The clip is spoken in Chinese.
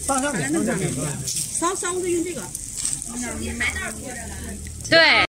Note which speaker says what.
Speaker 1: 放上面，
Speaker 2: 稍稍的用这个。
Speaker 3: 对。